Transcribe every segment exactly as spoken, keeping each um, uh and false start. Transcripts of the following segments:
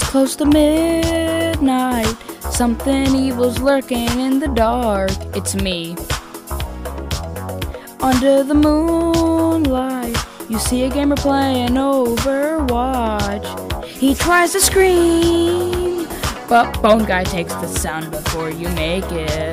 Close to midnight, something evil's lurking in the dark. It's me. Under the moonlight, you see a gamer playing Overwatch. He tries to scream, but Bone Guy takes the sound before you make it.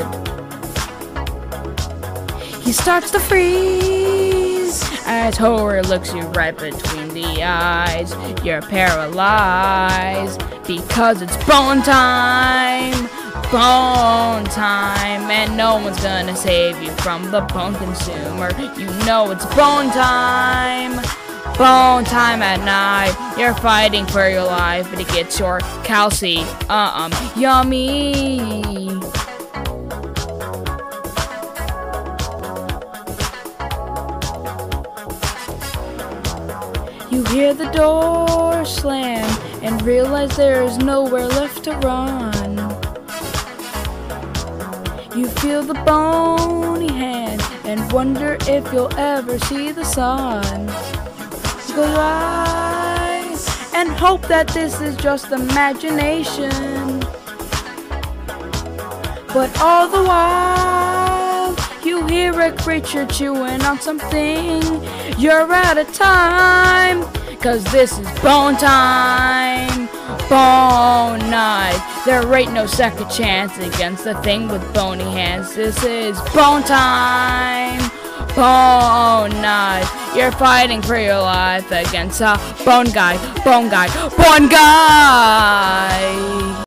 He starts to freeze as horror looks you right between the eyes. You're paralyzed because it's bone time. Bone time, and no one's gonna save you from the bone consumer. You know it's bone time. Bone time at night. You're fighting for your life, but it gets your calci um yummy. You hear the door slam and realize there is nowhere left to run. You feel the bony hand and wonder if you'll ever see the sun. Close your eyes and hope that this is just imagination. But all the while, you hear a creature chewing on something. You're out of time, cause this is bone time. Bone night. There ain't no second chance against the thing with bony hands. This is bone time. Bone night. You're fighting for your life against a bone guy. Bone guy. Bone guy.